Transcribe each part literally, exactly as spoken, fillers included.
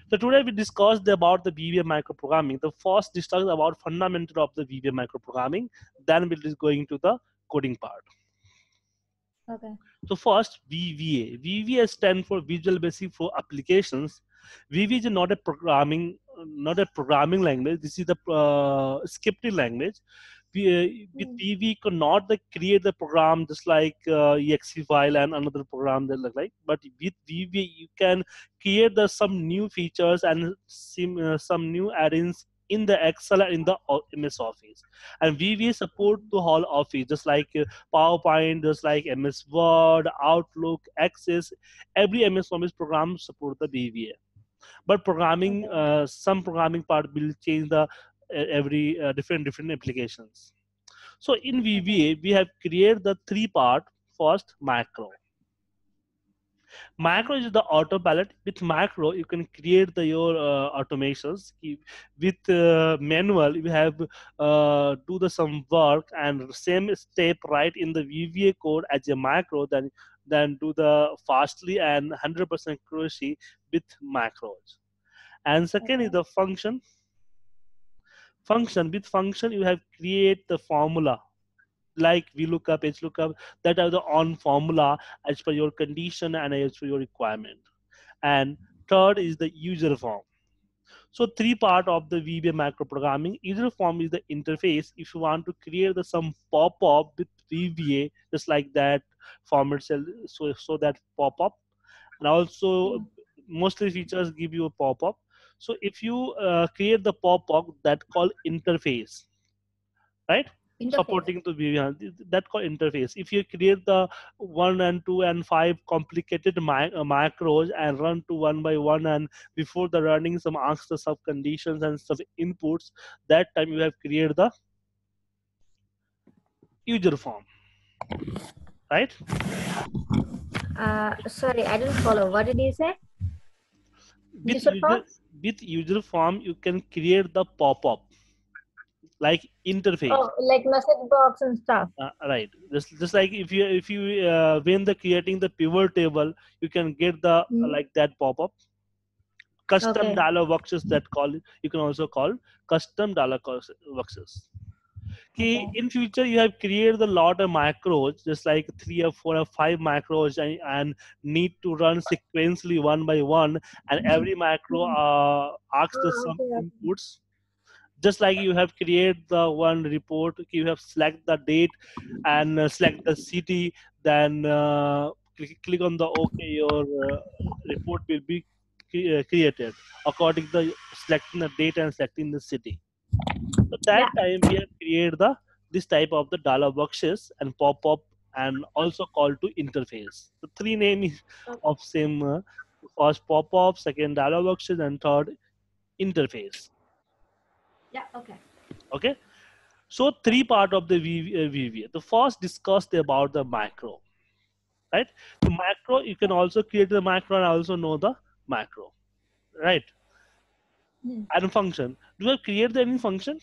So today we discussed about the V B A microprogramming. The first discussed about fundamental of the V B A microprogramming. Then we'll be going to the coding part. Okay. So first, V B A. V B A stands for Visual Basic for Applications. V B A is not a programming, not a programming language. This is the uh, scripting language. We, uh, with Mm. V B A, you cannot the, create the program just like uh, E X E file and another program that look like. But with V B A, you can create the some new features and some, uh, some new add-ins in the Excel and in the M S Office. And V B A support to all Office, just like uh, PowerPoint, just like M S Word, Outlook, Access. Every M S Office program support the V B A. But programming, Okay. uh, some programming part will change the uh, every uh, different different applications. So in V B A, we have created the three part. First, macro. Macro is the autopilot. With macro, you can create the your uh, automations. With uh, manual, you have uh, do the some work and same step right in the V B A code as a macro. Then then do the fastly and one hundred percent accuracy with macros. And second is Okay. the function. Function with function, you have create the formula like VLOOKUP, HLOOKUP, that are the on formula as per your condition and as per your requirement. And third is the user form. So three part of the V B A macro programming. User form is the interface. If you want to create the some pop-up with V B A, just like that format cell, so so that pop-up, and also Mm. mostly features give you a pop-up. So if you uh, create the pop-up, that called interface, right? Interface. Supporting to V B A, that called interface. If you create the one and two and five complicated mi- uh, macros and run to one by one, and before the running some ask the sub conditions and sub inputs, that time you have created the user form, right? Uh, sorry, I didn't follow. What did you say? With User user form? with user form, you can create the pop-up like interface. Oh, like message box and stuff. Uh, right, just just like if you if you uh, when the creating the pivot table, you can get the uh, Mm. like that pop-up. Custom Okay. dialog boxes, that call you can also call custom dialog boxes. Okay, Okay. in future you have created a lot of macros, just like three or four or five macros, and, and need to run sequentially one by one, and every macro Mm. uh, asks the Ah, some okay. Okay. inputs. Just like you have created the one report, you have select the date and uh, select the city, then uh, click, click on the OK, your uh, report will be cre- uh, created according to the selecting the date and selecting the city. So that Yeah. time we have created the this type of the dialog boxes and pop up and also call to interface. The three name is Okay. of same uh, first pop up, second dialog boxes, and third interface. Yeah. Okay. Okay. So three part of the V V A. The first discussed about the macro, right? The macro, you can also create the macro and also know the macro, right? Hmm. And function. Do you create any function?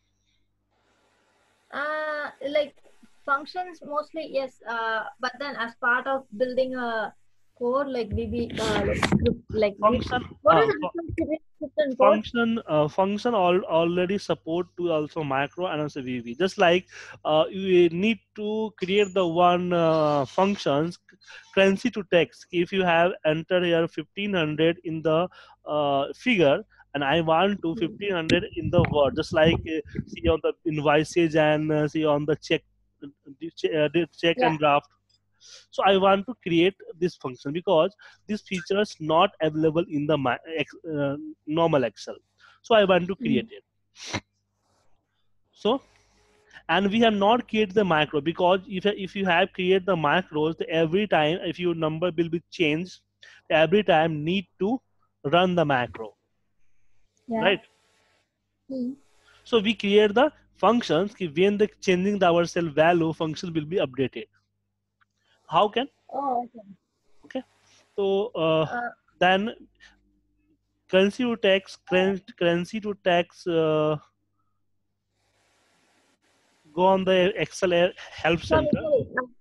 Uh, like functions mostly, yes. Uh, but then as part of building a code, like we be uh, like script, like we, Function. what is Uh, the difference between script and code? function uh, function all, already support to also macro and also V B. Just like uh, you need to create the one uh, functions currency to text. If you have entered here fifteen hundred in the uh, figure, and I want to Hmm. fifteen hundred in the word, just like uh, see on the invoices and uh, see on the check uh, check Yeah. and draft. So I want to create this function because this feature is not available in the ma- ex, uh, normal Excel. So I want to Hmm. create it. So, and we have not created the macro because if, if you have created the macros, every time if your number will be changed, every time need to run the macro, Yeah. right? Hmm. So we create the functions ki when the changing the our cell value, function will be updated. How can? Oh, okay. Okay. So uh, Uh, then currency to tax, currency to tax, uh, go on the Excel help sorry, center. sorry.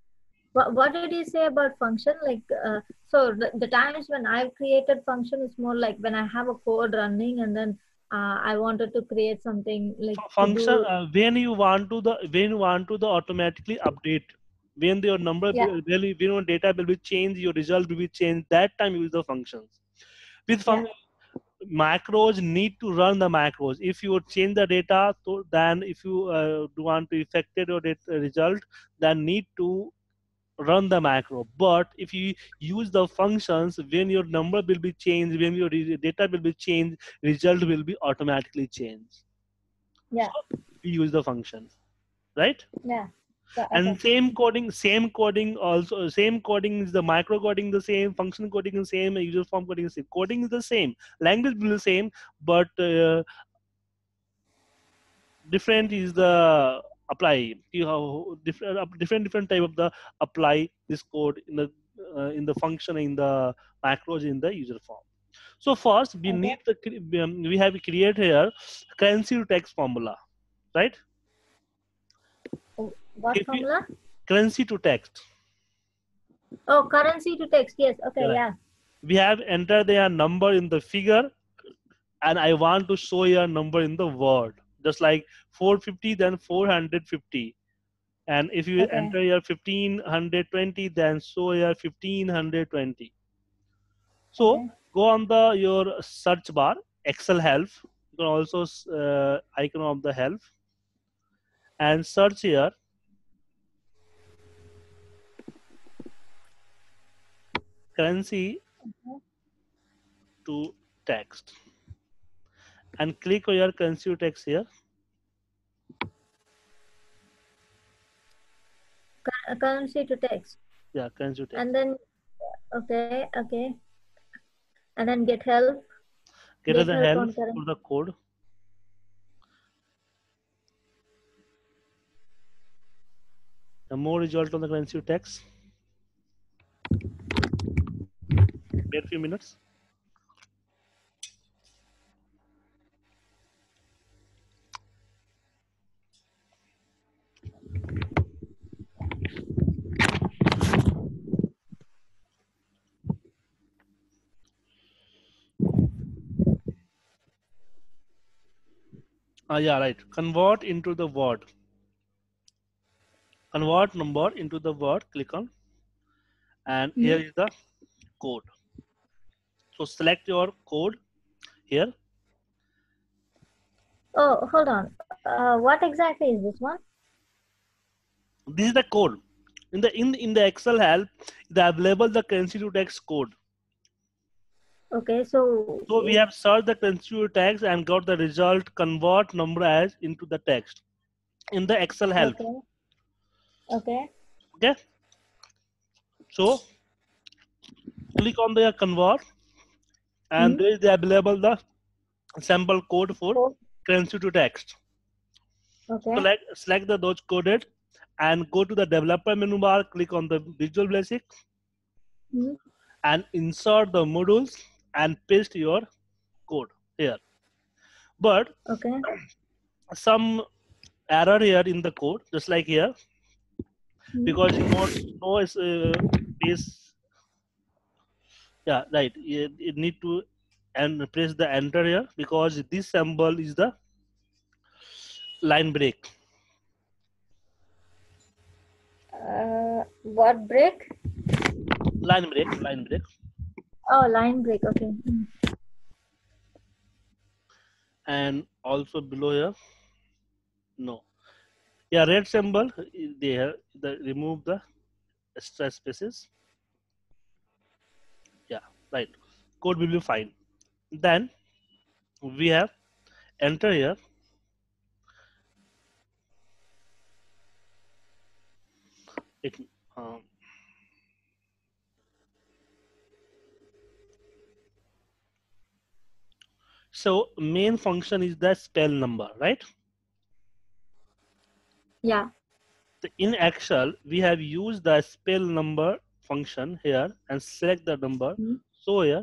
What, what did you say about function? Like, uh, so the, the times when I've created function is more like when I have a code running and then uh, I wanted to create something like F- to function do. uh, when you want to the when you want to the automatically update, when your number Yeah, will will- when your data will be changed, your result will be changed, that time you use the functions. With yeah, function, macros need to run the macros. If you change the data, so then if you uh, want to affect your data result, then need to run the macro. But if you use the functions, when your number will be changed, when your re- data will be changed, result will be automatically changed. So yeah, we use the functions, right? yeah. Yeah, okay. And same coding, same coding also, same coding is the micro coding the same, function coding is same, user form coding is same. Coding is the same, language will be the same, but uh, different is the apply. You have different different different type of the apply this code in the uh, in the function, in the macros, in the user form. So first we Okay. need the cre- um, we have create here currency to text formula, right? Oh, what If you formula? currency to text, Oh, currency to text. Yes. Okay. right? Yeah. We have entered their number in the figure, and I want to show your number in the word, just like four hundred fifty, then four hundred fifty. And if you Okay. enter your fifteen twenty, then show your fifteen twenty. So Okay. go on the your search bar, Excel help. You can also uh, icon of the help and search here currency Okay. to text, and click on your currency to text here. Cur- Currency to text. Yeah, currency to text. And then, okay. Okay. And then get help. Get Get the help help on currency. for the code. The more result on the currency to text. Wait a few minutes. Ah, yeah, right. Convert into the word. Convert number into the word. Click on, and Hmm? here is the code. So select your code here. Oh, hold on. Uh, what exactly is this one? This is the code. In the in in the Excel help, the available the currency to text code. Okay. So, So we have searched the currency to text and got the result. Convert number as into the text in the Excel help. okay. Okay. Okay. So click on the convert, and Hmm? there is the available the sample code for Oh, currency to text. okay. Select select the those coded and go to the developer menu bar. Click on the Visual Basic Hmm? and insert the modules and paste your code here. But Okay. some error here in the code, just like here, Hmm? because no no is uh, space. Yeah, right. You, you need to and press the enter here because this symbol is the line break. Uh, what break? Line break. Line break. Oh, line break. Okay. Hmm. And also below here, no. Yeah, red symbol is there. The remove the extra spaces. Yeah, right. Code will be fine. Then we have enter here. It um, so main function is the spell number, right? Yeah. So in Excel, we have used the spell number function here and select the number. Hmm? So here,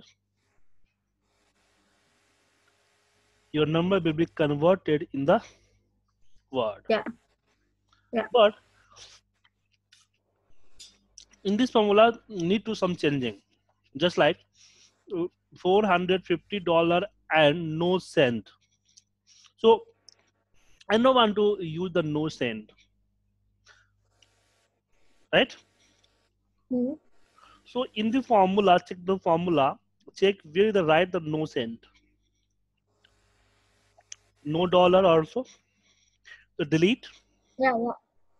your number will be converted in the word. Yeah. Yeah. But in this formula need to some changing, just like uh, four hundred fifty dollar and no cent. So I don't want to use the no cent, right? Hmm. So in the formula, check the formula, check where the right the no cent, no dollar also. So delete, Yeah, yeah,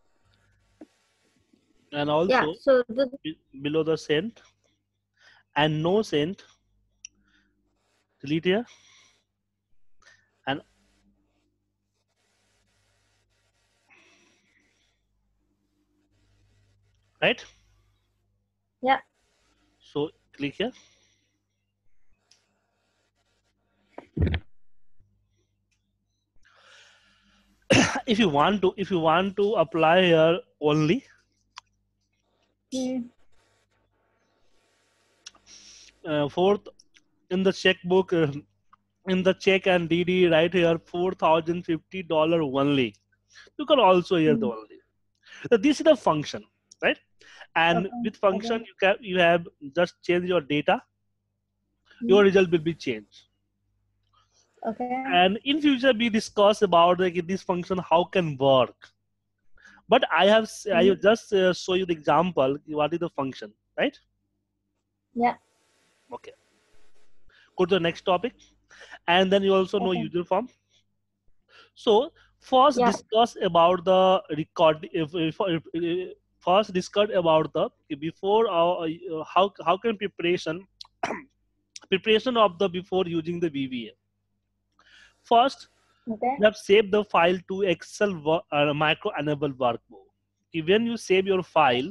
and yeah. also So this. be- below the cent and no cent, delete here, and right. Yeah. So click here. If you want to, if you want to apply here only, Hmm. uh, fourth in the checkbook, uh, in the check and D D right here four thousand fifty dollar only. You can also hear the Hmm. only. So this is the function, right? And Okay. with function Okay. you can you have just change your data, Hmm. your result will be changed. Okay. And in future we discuss about like this function how can work. But I have I Hmm. have just uh, show you the example what is the function, right? Yeah. Okay. Go to the next topic, and then you also know Okay. user form. So first Yeah. discuss about the record. If, if, if, if first discuss about the before uh, uh, how how can preparation preparation of the before using the V V A. First, Okay. you have saved the file to Excel wo- uh, micro enable workbook. When you save your file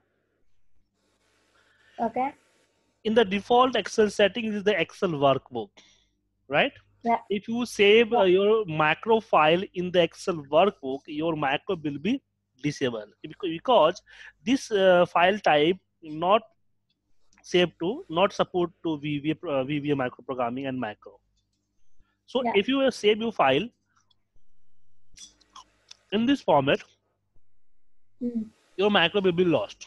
Okay. in the default Excel settings is the Excel workbook, right? Yeah. If you save uh, Yeah. your macro file in the Excel workbook, your macro will be disabled because this uh, file type not saved to not support to V V A, uh, V V A micro programming and macro. So Yeah. if you uh, save your file in this format, Hmm. your macro will be lost.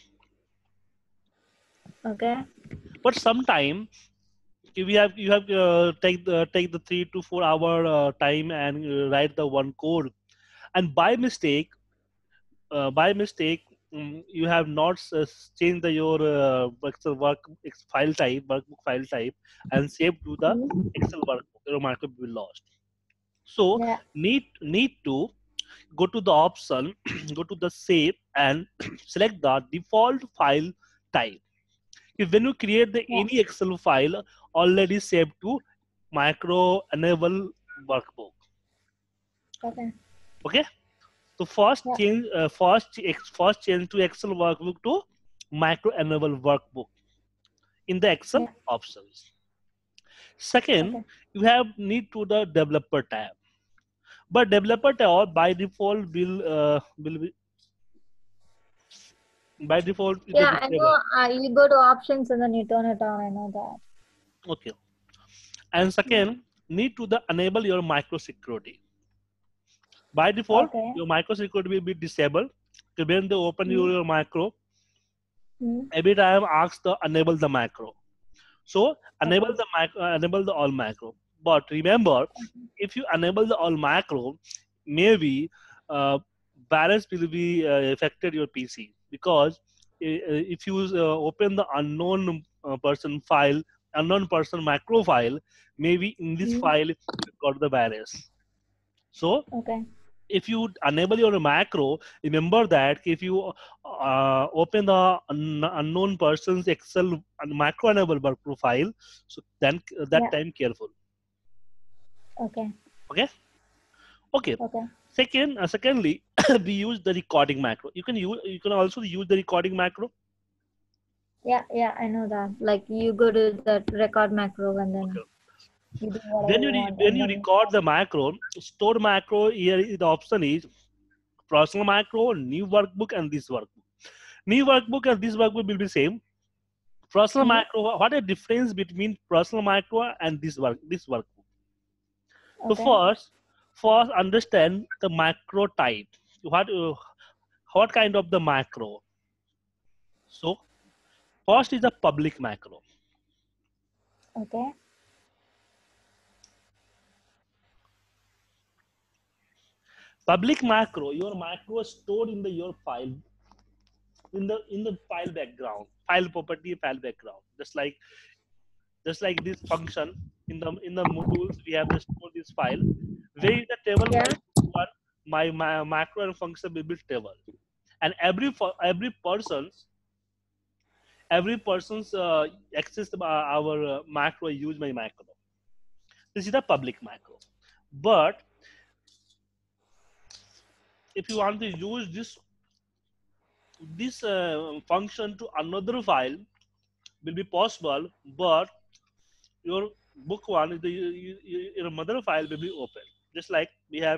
Okay. But sometime if you have you have uh, take the take the three to four hour uh, time and uh, write the one code, and by mistake uh, by mistake um, you have not uh, changed the, your uh, Excel work ex- file type workbook file type and saved to the Hmm. Excel workbook, your markup will be lost. So Yeah. need need to go to the option, go to the save and select the default file type. If when you create the Yeah. any Excel file already saved to micro enable workbook, Okay. okay. So first Yeah. change, uh, first ex- first change to Excel workbook to micro enable workbook in the Excel Yeah. options. Second, Okay. you have need to the developer tab, but developer tab by default will uh, will be by default is a Yeah, I know. disable. Uh, you go to options and then you turn it on. I know that. Okay, and Yeah. second need to the enable your micro security. By default, Okay. your micro security will be disabled. So when they open Hmm. your macro, Hmm. every time ask the enable the macro. So Okay. enable the macro, uh, enable the all macro. But remember, if you enable the all macro, maybe uh, virus will be uh, affected your P C because uh, if you uh, open the unknown uh, person file, unknown person macro file, maybe in this Hmm. file you got the virus. So Okay. if you enable your macro, remember that if you uh, open the un- unknown person's Excel and macro enable work profile, so then that Yeah. time careful. Okay. Okay. Okay. Okay. Second, uh, secondly, we use the recording macro. You can use you can also use the recording macro. Yeah. Yeah. I know that. Like you go to that record macro and then Okay. you do whatever When you you re- want when and you then. record the macro, store macro here is the option is personal macro, new workbook, and this workbook. New workbook and this workbook will be same. Personal Hmm. macro, what a difference between personal macro and this work this workbook. So Okay. first, first understand the macro type. What uh, what kind of the macro? So First is the public macro. Okay. Public macro, your macro is stored in the your file, in the in the file background, file property, file background. Just like just like this function in the in the modules, we have to store this file. Where is the table? Yeah. My my, my macro and function will be table, and every every person's every person's uh, access to our uh, macro use my macro. This is the public macro. But if you want to use this this uh, function to another file, will be possible, but your book one, the your mother file will be open. Just like we have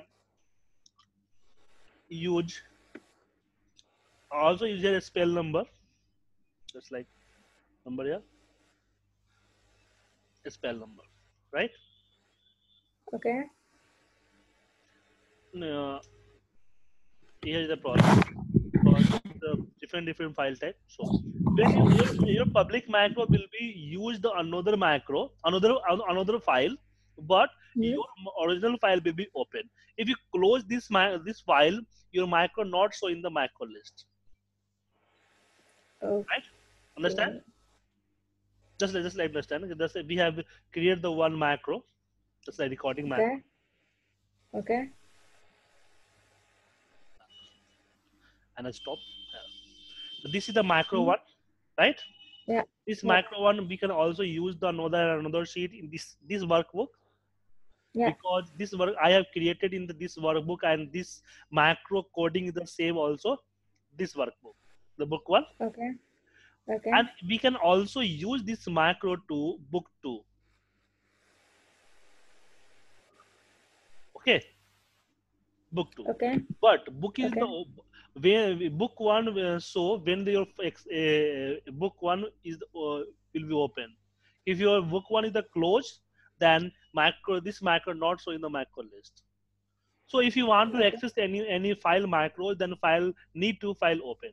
use, also use a spell number, just like number here, a spell number, right? Okay. Uh, here is the problem. The different different file type. So when you, your, your public macro will be used the another macro, another another file, but Hmm. your original file will be open. If you close this this file, your macro not show in the macro list. Okay. Right? Understand? Just like just like understand. Just like we have created the one macro, just like recording Okay. macro. Okay. And I stop. So this is the macro Hmm. one, right? Yeah. This Yeah. macro one we can also use the another another sheet in this this workbook. Yeah. Because this work I have created in the, this workbook, and this macro coding is the same also this workbook, the book one. Okay. Okay. And we can also use this macro to book two. Okay, book two. Okay. But book is Okay. the where book one. uh, So when the, your uh, book one is uh, will be open. If your book one is the closed, then macro this macro not show in the macro list. So if you want to Okay. access any any file macro, then file need to file open.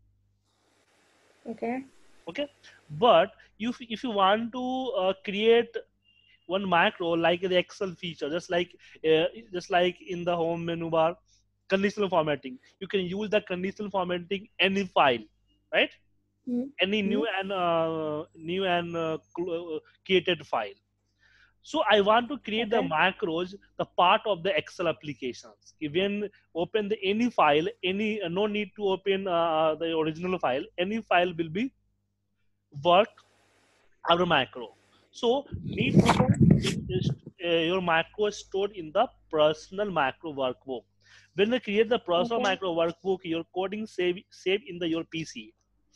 Okay. Okay, but if if you want to uh, create one macro like the Excel feature, just like uh, just like in the home menu bar, conditional formatting, you can use the conditional formatting any file, right? Hmm. Any Hmm. new and uh, new and uh, uh, created file. So I want to create the Okay. macros, the part of the Excel applications. When open the any file, any uh, no need to open uh, the original file. Any file will be work our macro. So need to in, uh, your macro is stored in the personal macro workbook. When you create the personal Okay. macro workbook, your coding save save in the your P C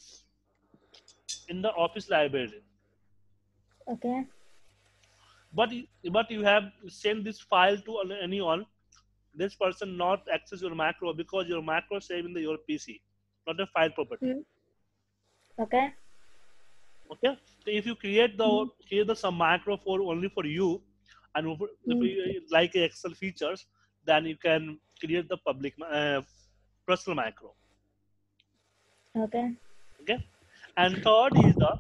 in the office library. Okay. But but you have sent this file to anyone. This person not access your macro because your macro save in the your P C, not a file property. Hmm. Okay. Okay, so if you create the Hmm. create the some macro for only for you, and if Hmm. you like Excel features, then you can create the public uh, personal macro. Okay. Okay, and third is the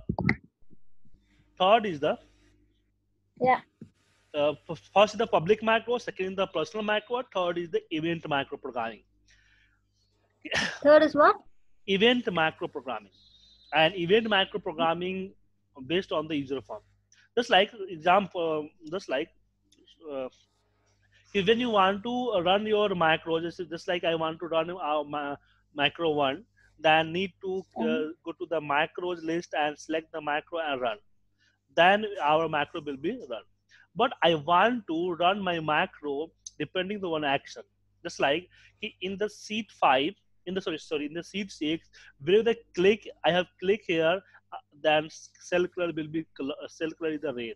third is the Yeah. uh, first is the public macro, second is the personal macro, third is the event macro programming. Third is what? Event macro programming, and event macro programming based on the user form. Just like example, just like uh, when you want to run your macro, just, just like I want to run our ma- macro one, then need to Um. uh, go to the macros list and select the macro and run. Then our macro will be run. But I want to run my macro depending on one action. Just like in the seat five, in the sorry sorry in the seat six, where the click I have click here, uh, then cell color will be cell color is the red.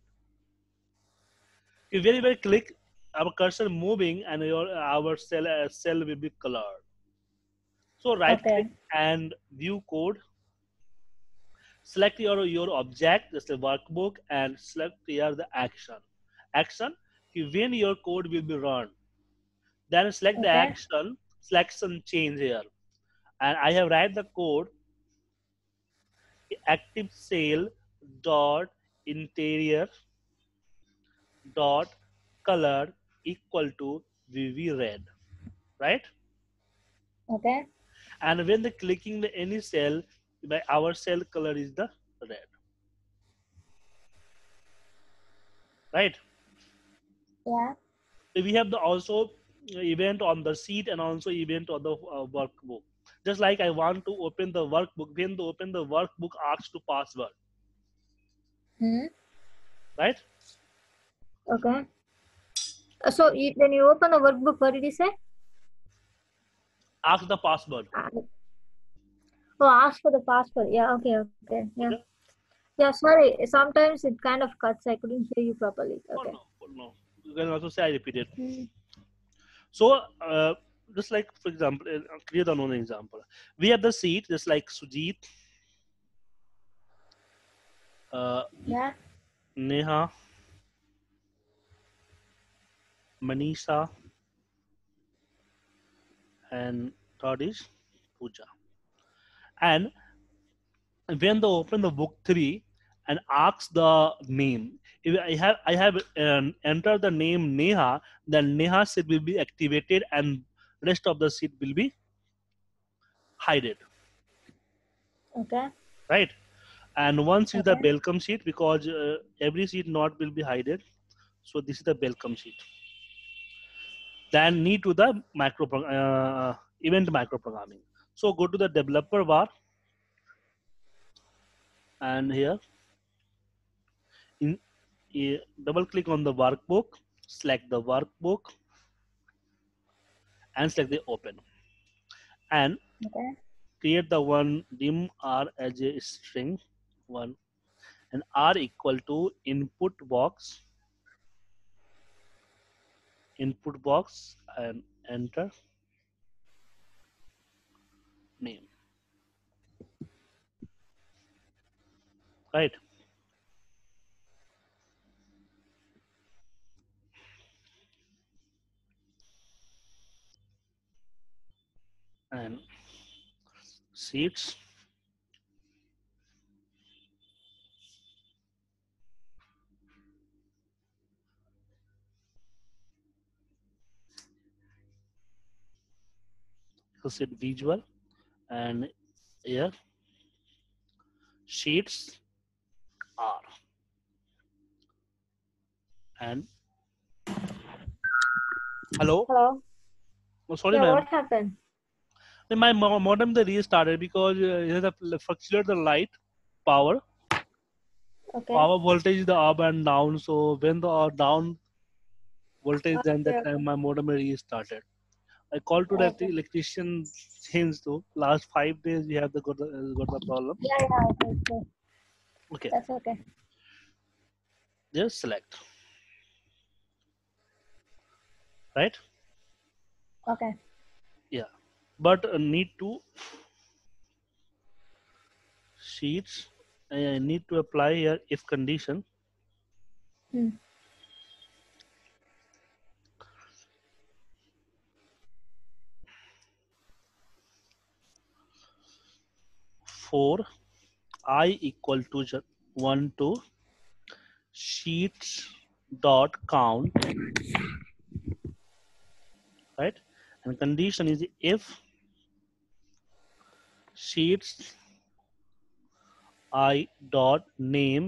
If very well click our cursor moving and your our cell uh, cell will be colored. So right click Okay. and view code. Select your your object, just a workbook, and select here the action. Action when your code will be run. Then select the Okay. action. Selection change here, and I have write the code active cell dot interior dot color equal to V V red, right? Okay. And when the clicking the any cell, by our cell color is the red, right? Yeah. We have the also event on the sheet and also event on the uh, workbook. Just like I want to open the workbook, when the open the workbook asks to password, Hmm. right? Okay. Uh, So you, when you open the workbook, what did you say? Ask the password. Uh, Oh, ask for the password. Yeah. Okay. Okay. Yeah. Okay. Yeah. Sorry. Sometimes it kind of cuts. I couldn't hear you properly. Oh Okay. no, oh, no. You can also say I repeated. Hmm. So uh, just like for example, uh, create another example. We have the seat just like Sujit, uh, Yeah. Neha, Manisha, and third is Pooja. And when they open the book three and ask the name, if I have I have um, entered the name Neha, then Neha seat will be activated and rest of the seat will be hidden, Okay. right? And once is the Okay. welcome sheet because uh, every sheet not will be hidden. So this is the welcome sheet. Then need to the micro uh, event micro programming. So go to the developer bar and here in uh, double click on the workbook, select the workbook and select the open and Okay. create the one dim r as a string one and r equal to input box input box and enter name, right? And seats set visual and here sheets are and hello. Hello. Oh, sorry Yeah. ma'am. What happened? Then my mo- modem the restarted because uh, it has a fluctuate the light power Okay. power voltage is the up and down. So when the uh, down voltage, then Okay. that Okay. time my modem restarted. I called to the Okay. electrician since though last five days we have the got the uh, got the problem. Yeah. Yeah. Okay. Okay. Okay, That's okay. just select, right? Okay. Yeah, but uh, need to sheets. I need to apply here if condition. Hmm. For I equal to ju- one to sheets dot count, right? And condition is if sheets I dot name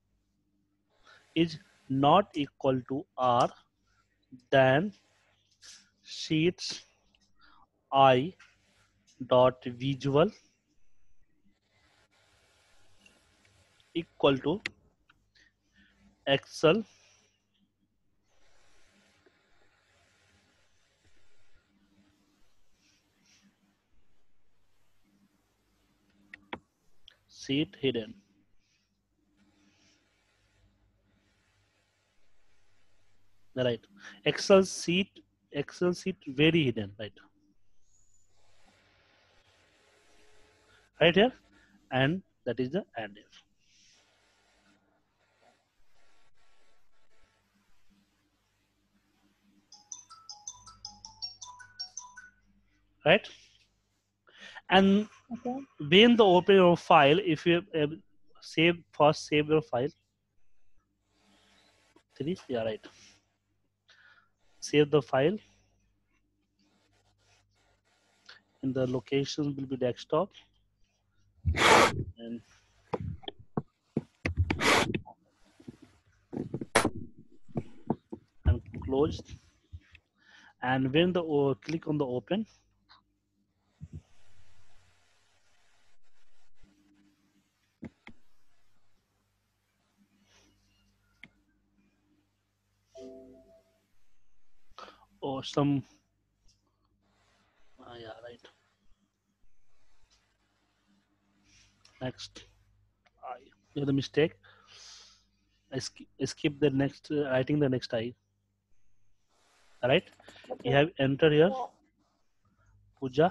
is not equal to R, then sheets I dot visual equal to Excel sheet hidden, right? Excel sheet Excel sheet very hidden, right? Right here, and that is the and if, right? And Okay. when the open your file, if you uh, save first save your file. Three, yeah, right. Save the file. In the location will be desktop. And and close. And when the uh, click on the open, or some, uh, yeah, right. Next, I do the mistake. I skip, I skip the next, uh, writing the next I. All right. Okay. You have enter here, Puja.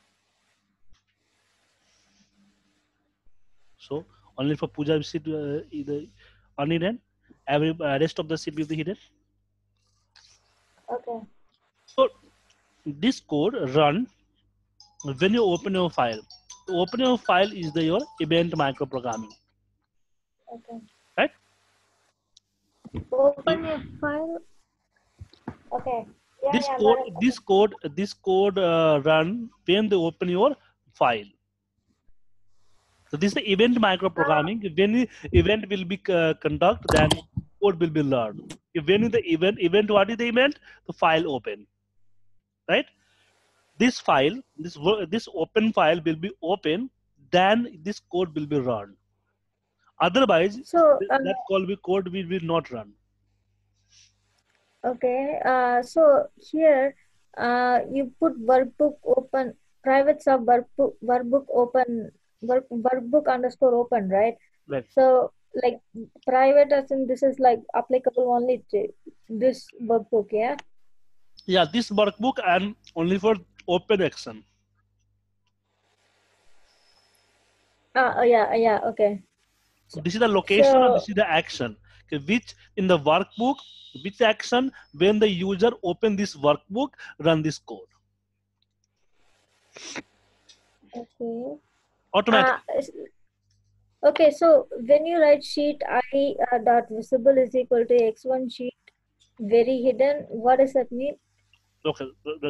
So only for Puja seat uh, either unhidden. Every uh, rest of the seat will be hidden. Okay. So this code run when you open your file. Open your file is the your event microprogramming. Okay. Right? Open your file. Okay. Yeah, This yeah, code, got it. this code, this code uh, run when they open your file. So this is the event microprogramming. When the event will be uh, conduct, then code will be learned. If when the event, event what is the event? The file open, right? This file, this this open file will be open, then this code will be run. Otherwise, So uh, that call be code will will not run. okay. Uh, so here, uh, you put workbook open private sub workbook workbook open work workbook underscore open, right? Right. So like private as in this is like applicable only to this workbook, yeah. Yeah, this workbook and only for open action. Uh, yeah, yeah, okay. So this is the location So, and this is the action. Okay, which in the workbook, which action when the user open this workbook, run this code. okay. Automatically. Uh, okay, so when you write sheet I uh, dot visible is equal to x one sheet very hidden, what does that mean? Okay,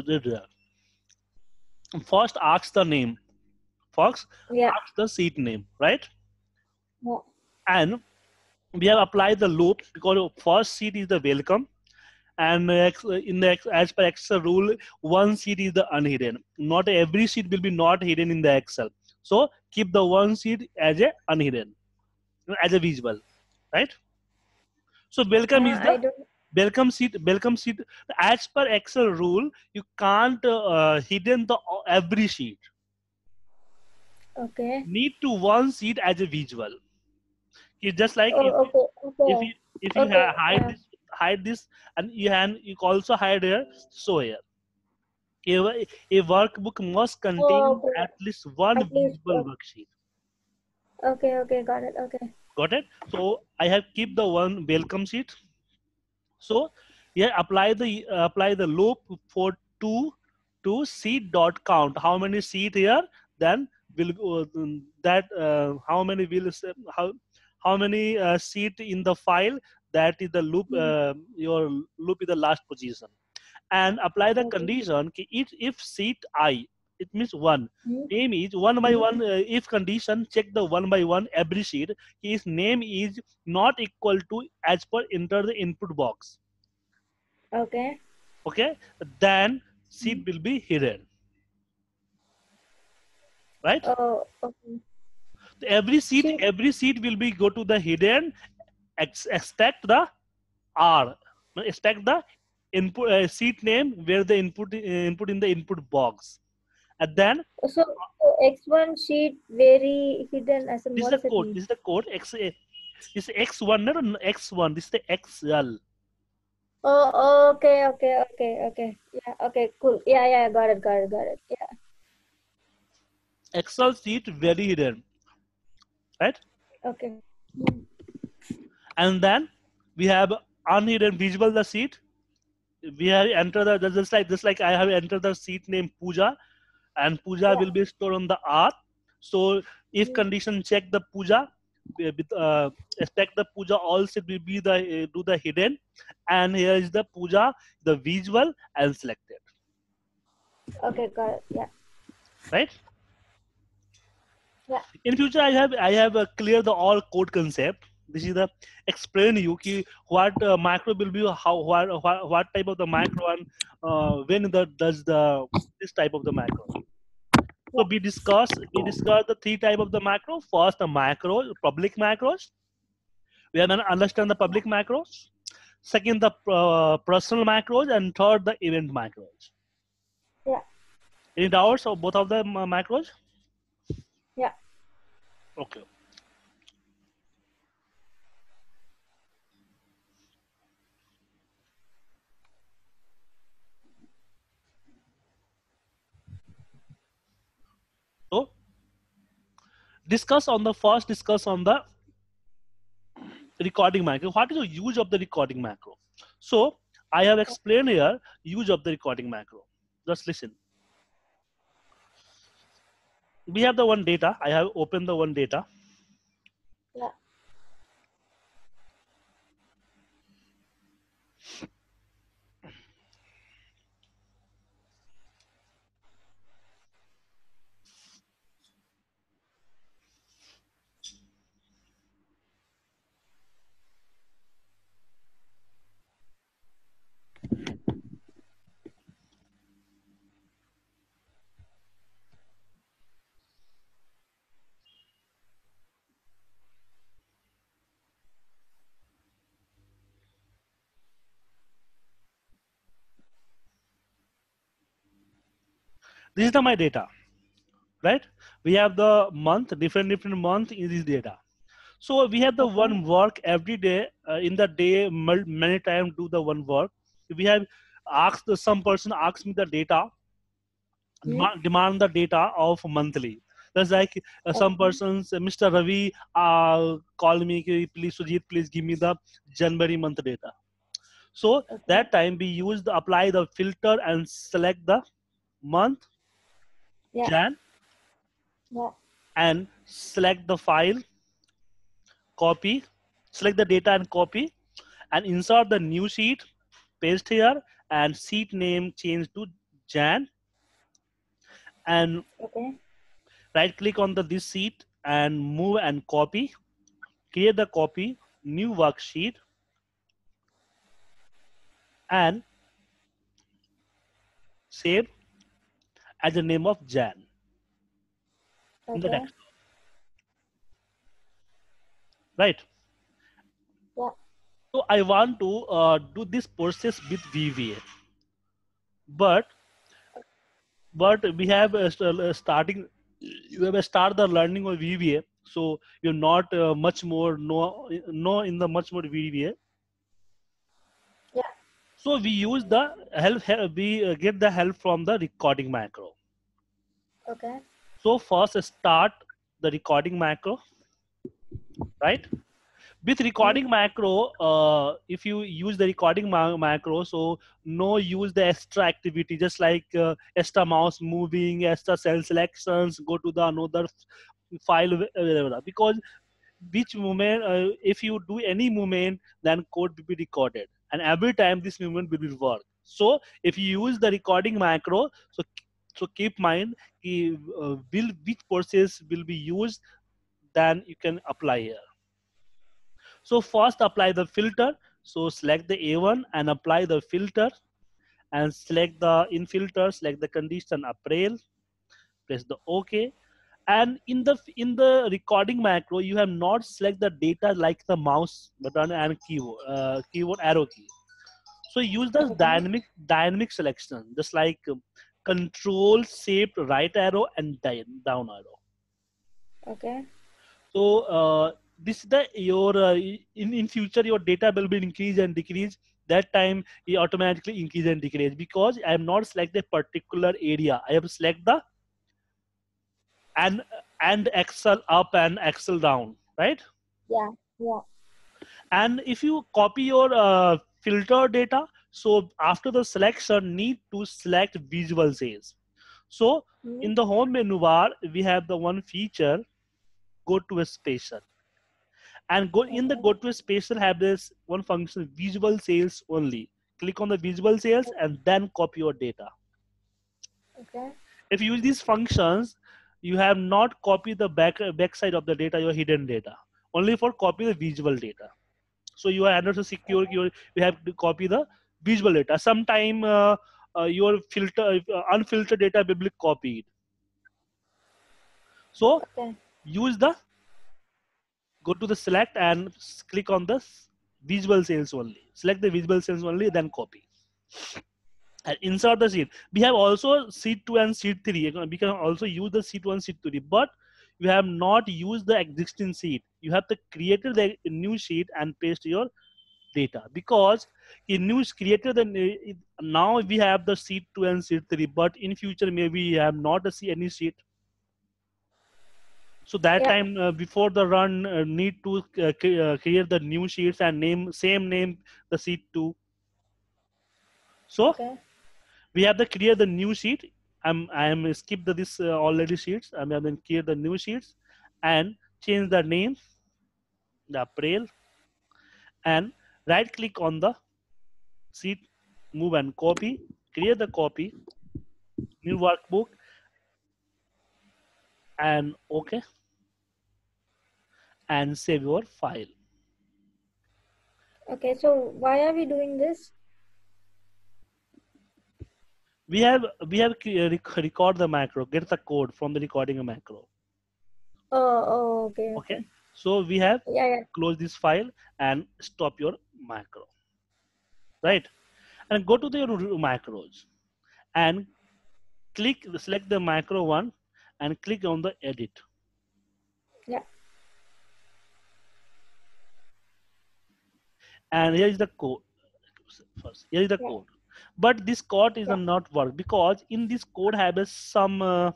first ask the name. First, yeah. ask the seat name, right? Yeah. And we have applied the loop because first seat is the welcome, and in the as per Excel rule, one seat is the unhidden. Not every seat will be not hidden in the Excel. So keep the one seat as a unhidden, as a visual, right? So welcome Uh, is I the don't. welcome seat. Welcome seat. As per Excel rule, you can't uh, hidden the every sheet. Okay. Need to one seat as a visual. It's just like Oh, if, okay, okay. if you if you okay, hide yeah. this hide this and you can you also hide here. So here. A, a workbook must contain Oh, okay. at least one At least, visible okay. worksheet. Okay, okay, got it. Okay. Got it? So I have keep the one welcome sheet. So yeah, apply the uh, apply the loop for two to seat dot count. How many seat here? Then will uh, that uh, how many will how how many uh, seat in the file? That is the loop. Uh, your loop is the last position. And apply the Okay. condition if, if seat I, it means one. Hmm. Name is one by one. Uh, if condition, check the one by one every sheet. His name is not equal to as per enter the input box. Okay. Okay, then seat will be hidden. Right? Oh, okay. Every seat, Sheet. every seat will be go to the hidden. Ex expect the R. Expect the input uh, seat name where the input uh, input in the input box. And then So, so X one sheet very hidden as in this is what the does it code. mean? This is the code X. This is X one, no, no, X one. This is the X L. Oh, okay, okay, okay, okay. Yeah, okay, cool. Yeah, yeah, got it, got it, got it. Yeah. Excel sheet very hidden, right? Okay. And then we have unhidden visible the sheet. We have entered the just like just like I have entered the sheet name Puja, and Puja Yeah. will be stored on the R. So if Mm. condition check the Puja, uh, with uh, expect the puja all set will be the uh, do the hidden, and here is the puja, the visual and selected, Okay, got it. Yeah. right? Yeah. In future, I have I have uh, clear the all code concept. This is the explain you ki what uh, macro will be, how what, what what type of the macro, and uh, when the does the this type of the macro. So we discuss we discuss the three type of the macro. First, the macro public macros. We have to understand the public macros. Second, the uh, personal macros, and third, the event macros. Yeah. Any doubts of both of the uh, macros? Yeah. Okay. So discuss on the first discuss on the recording macro. What is the use of the recording macro? So I have explained here use of the recording macro. Just listen. We have the one data. I have opened the one data. Yeah. This is the my data, right? We have the month, different different month in this data. So we have the Okay. one work every day uh, in the day. Many times do the one work. We have asked the, some person asked me the data, Hmm. demand, demand the data of monthly. That's like uh, some Okay. persons, uh, Mister Ravi, uh, call me, ki, please Sujit, please give me the January month data. So Okay. that time we use the apply the filter and select the month, Yeah. Jan, Yeah. and select the file, copy, select the data and copy, and insert the new sheet, paste here, and sheet name change to Jan, and Okay. right click on the this sheet and move and copy, create the copy, new worksheet, and save as the name of Jan in the Okay. text, right? Yeah. So I want to uh, do this process with V V A, but but we have uh, st- uh, starting you have a start the learning of V V A, so you're not uh, much more know know in the much more V V A. Yeah. So we use the help, help we uh, get the help from the recording macro. Okay. So first start the recording macro, right? With Hmm. recording macro, uh, if you use the recording ma- macro, so no use the extra activity, just like uh, extra mouse moving, extra cell selections, go to the another file, uh, because which movement, uh, if you do any movement, then code will be recorded, and every time this movement will be work. So if you use the recording macro, so so keep mind ki, uh, will which process will be used, then you can apply here. So first apply the filter. So select the A one and apply the filter, and select the in filter, select the condition April, press the OK. And in the in the recording macro, you have not select the data like the mouse button and keyboard uh, keyboard arrow key. So use the Okay. dynamic dynamic selection, just like um, control shaped right arrow and down arrow. Okay. So uh, this is the your uh, in in future your data will be increase and decrease. That time it automatically increase and decrease, because I have not select a particular area. I have select the and and Excel up and Excel down, right? Yeah. Yeah. And if you copy your uh, filter data, so after the selection need to select visual sales. So Hmm. in the home menu bar we have the one feature, go to a special. And go in the Okay. go to a spatial have this one function, visual sales only. Click on the visual sales and then copy your data. Okay. If you use these functions, you have not copied the back backside of the data, your hidden data. Only for copy the visual data. So you are under secure. You you have to copy the visual data. Sometime uh, uh, your filter uh, unfiltered data will be copied. So Okay. use the go to the select and click on the visual sales only. Select the visual sales only, then copy. And insert the sheet. We have also sheet two and sheet three. We can also use the sheet one, sheet three, but you have not used the existing sheet. You have to create the new sheet and paste your data, because in news created the now we have the sheet two and sheet three, but in future maybe we have not see any sheet. So that Yeah. time uh, before the run uh, need to uh, uh, create the new sheets and name same name the sheet two. So Okay. we have to create the new sheet. I'm I am skip the, this uh, already sheets. I am then create the new sheets and change the name, the April, and right click on the sheet, move and copy, create the copy, new workbook, and OK, and save your file. Okay. So why are we doing this? We have we have record the macro, get the code from the recording a macro. Oh, oh, okay, okay. Okay, so we have Yeah, yeah. close this file and stop your macro, right? And go to the macros and click select the macro one and click on the edit. Yeah. And here is the code. First, here is the Yeah. code, but this code is Yeah. not work because in this code have some uh,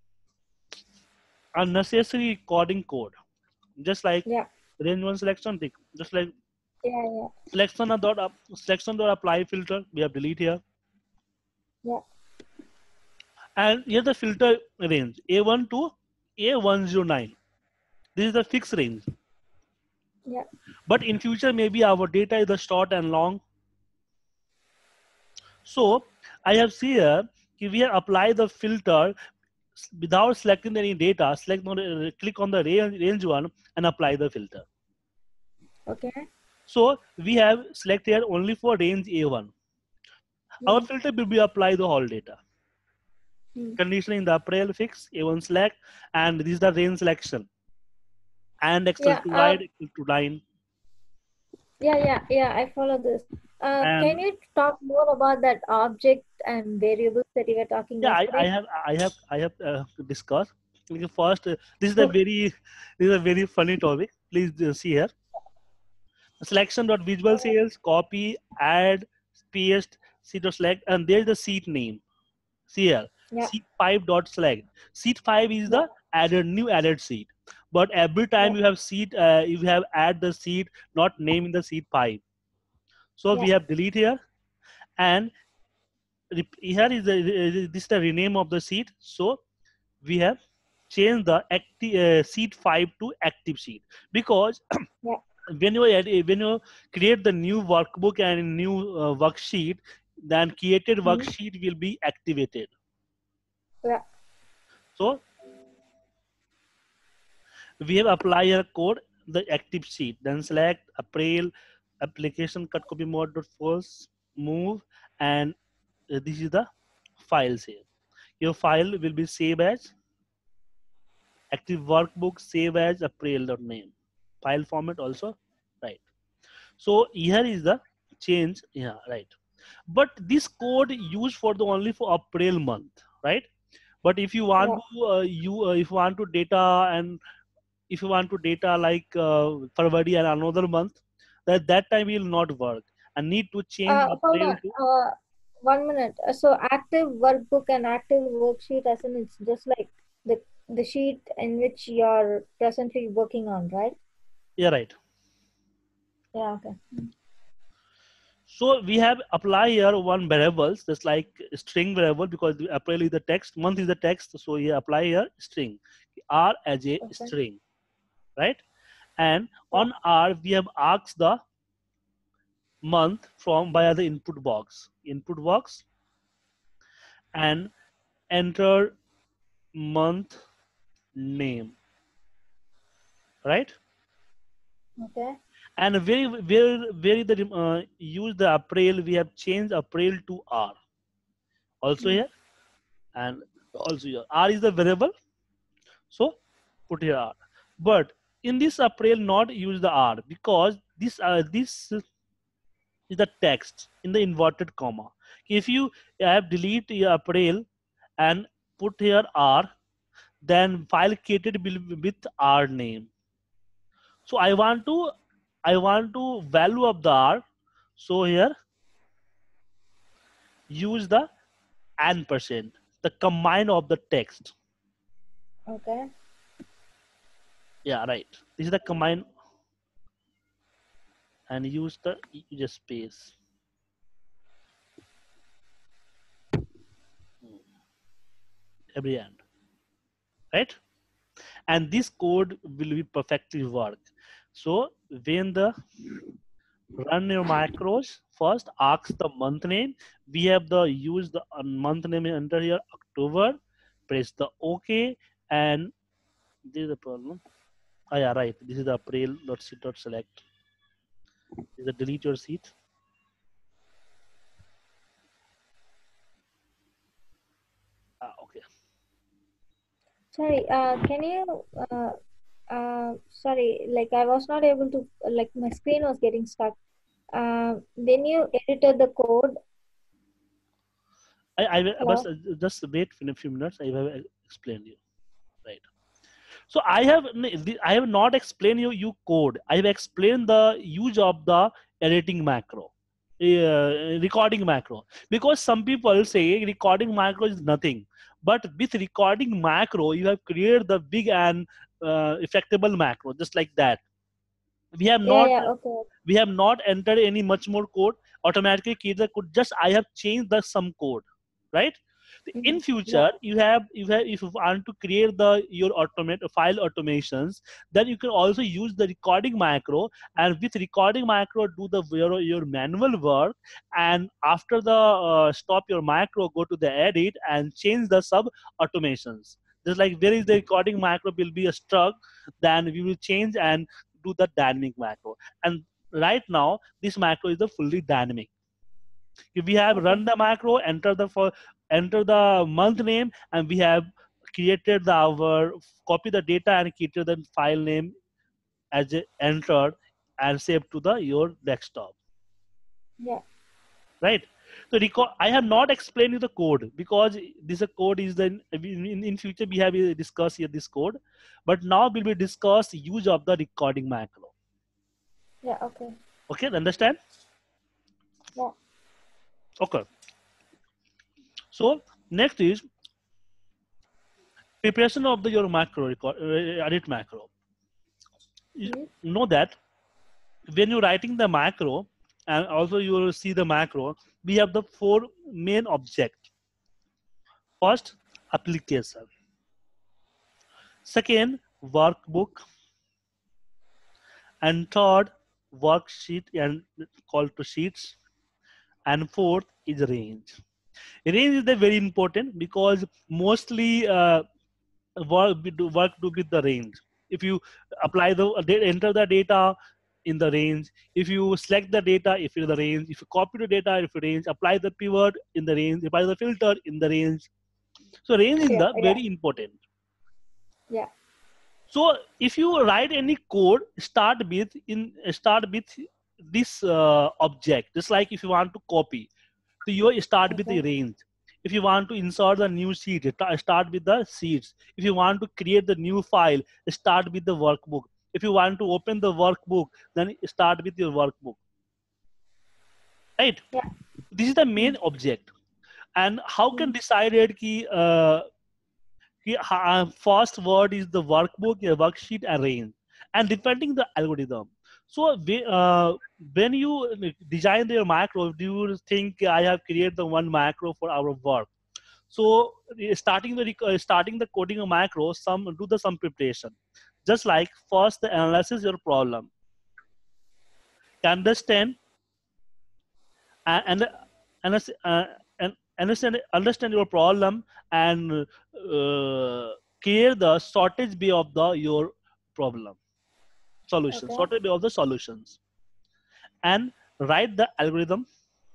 unnecessary recording code, just like Yeah. range one selection tick, just like Yeah, yeah. selection dot up selection dot apply filter we have delete here. Yeah. And here the filter range A one to A one oh nine. This is the fixed range. Yeah. But in future maybe our data is the short and long. So I have see here if we apply the filter without selecting any data, select on uh, click on the range, range one and apply the filter. Okay. So we have selected only for range A one. Mm. Our filter will be apply the whole data. Mm. Condition in the April fix A one select, and this is the range selection. And equal Yeah. to Uh, right equal to line. yeah, yeah, yeah. I follow this. Uh, And can you talk more about that object and variables that you were talking yeah, I, I yesterday? have I have I have uh, discussed. First, uh, this is a very this is a very funny topic. Please uh, see here. Selection dot visual sales, copy, add, paste, seat or select, and there's the seat name. See here, Yeah. seat five dot select. Seat five is Yeah. the added new added seat. But every time Yeah. you have seat, uh, you have add the seat, not name in the seat five. So we Yeah. have delete here, and here is the this is the rename of the seat. So we have changed the active uh, seat five to active seat, because Yeah. when you add, when you create the new workbook and new uh, worksheet, then created Mm. worksheet will be activated. Yeah. So we have apply a code the active sheet, then select April application cut copy mode dot false move, and uh, this is the file save. Your file will be saved as active workbook, save as April.name. File format also, right? So here is the change, yeah, right. But this code used for the only for April month, right? But if you want Yeah. to uh, you uh, if you want to data and if you want to data like uh, February and another month, that that time will not work and need to change Uh, hold April on. to. Uh, one minute. Uh, So active workbook and active worksheet, as in it's just like the the sheet in which you're presently working on, right? Yeah, right. Yeah. Okay. So we have apply here one variables just like string variable, because April is the text, month is the text. So you apply here string R as a Okay. string, right? And on R, we have asked the month from via the input box. Input box and enter month name, right? Okay. And where where where the uh, use the April, we have changed April to R. Also Mm. here and also here. R is the variable, so put here R. But in this April, not use the R because this uh, this is the text in the inverted comma. If you have delete your April and put here R, then file created will be with R name. So I want to I want to value of the R. So here use the and percent, the combine of the text. Okay. Yeah, right. This is the combine and use the use space. Every end, right? And this code will be perfectly work. So when the run your macros, first ask the month name. We have the use the uh, month name under here October. Press the OK and this is the problem. Oh yeah, right. This is the April. Let's see. Dot select. This is the delete your seat. Ah, okay. Sorry, uh, can you, uh, uh, sorry, like I was not able to, like my screen was getting stuck. Uh, when you edited the code, I I will hello? but just wait for a few minutes. I will explain you. Right. So I have I have not explained you you code. I have explained the use of the editing macro, uh, recording macro. Because some people say recording macro is nothing, but with recording macro you have created the big and uh, effectable macro just like that. We have Yeah, not yeah, okay. we have not entered any much more code. Automatically create the code. Just I have changed the some code, right? In Mm-hmm. Yeah, future you have you have if you want to create the your automate file automations, then you can also use the recording macro, and with recording macro do the your, your manual work, and after the uh, stop your macro, go to the edit and change the sub automations. Just like there is the recording macro will be a struck, then we will change and do the dynamic macro. And right now this macro is the fully dynamic. If we have okay. run the macro, enter the for enter the month name, and we have created the our copy the data and created the file name as a entered and saved to the your desktop, Yeah, right? So record, I have not explained you the code because this a code is the in, in future we have discussed here this code, but now we will discuss use of the recording macro. yeah, okay. Okay, understand? Yeah. Okay. So next is preparation of the your macro record uh, edit macro. You Mm-hmm. know that when you're writing the macro and also you will see the macro, we have the four main object. First, application. Second, workbook. And third, worksheet and call to sheets. And fourth is range. Range is the very important because mostly uh, work we do work do with the range. If you apply the enter the data in the range, if you select the data if in the range, if you copy the data if you range, apply the pivot in the range, apply the filter in the range. So range is Yeah, the yeah, very important. yeah. So if you write any code, start with in start with this uh, object. Just like if you want to copy, so you start with the Okay. range. If you want to insert the new sheet, start with the sheets. If you want to create the new file, start with the workbook. If you want to open the workbook, then start with your workbook. Right? Yeah. This is the main Mm. object. And how can Mm. decide it ki, uh, ki, uh, first word is the workbook, a worksheet, and range, and depending the algorithm. So uh, when you design your macro, do you think I have created the one macro for our work? So starting the uh, starting the coding of macro, some do the some preparation. Just like first the analysis your problem, understand and and, and, uh, and understand understand your problem and uh, clear the shortage way of the your problem solution, Okay. shortage way of the solutions, and write the algorithm.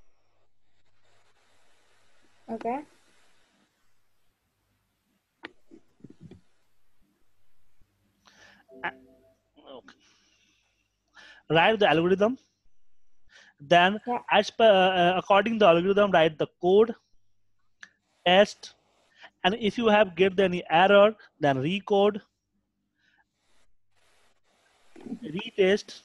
Okay. Uh, okay. Write the algorithm, then Yeah. as per uh, according the algorithm write the code, test, and if you have get any error then recode, retest.